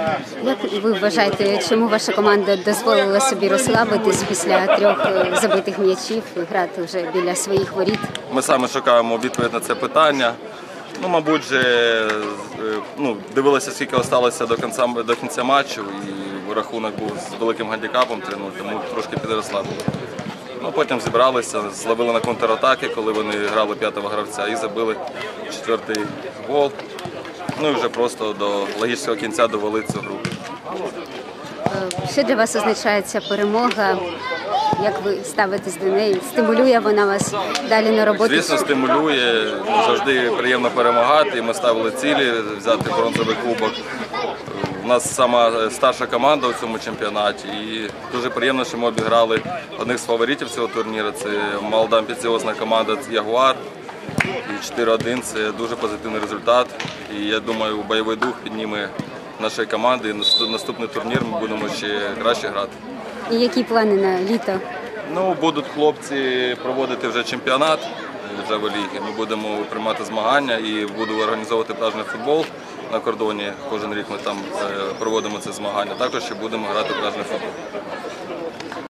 Як ви вважаєте, чому ваша команда дозволила собі розслабитись після 3 забитих м'ячів і грати вже біля своїх воріт? Ми саме шукаємо відповідь на це питання. Мабуть, дивилися, скільки залишилося до кінця матчу, і рахунок був з великим гандикапом 3-0, тому трошки підрослабили. Потім зібралися, зловили на контратаки, коли вони грали 5-го гравця, і забили 4-й гол. І вже просто до логічного кінця довели цю гру. Що для вас означає ця перемога? Як ви ставитесь до неї? Стимулює вона вас далі на роботу? Звісно, стимулює. Завжди приємно перемагати. Ми ставили цілі взяти бронзовий кубок. У нас сама старша команда у цьому чемпіонаті. І дуже приємно, що ми обіграли одних з фаворитів цього турніру. Це молода амбіціозна команда «Ягуар». І 4-1 – це дуже позитивний результат. І я думаю, бойовий дух підніме нашої команди. І наступний турнір ми будемо ще краще грати. І які плани на літо? Будуть хлопці проводити вже чемпіонат Джавеліги. Ми будемо приймати змагання і буду організовувати пляжний футбол на кордоні. Кожен рік ми там проводимо це змагання. Також ще будемо грати в пляжний футбол.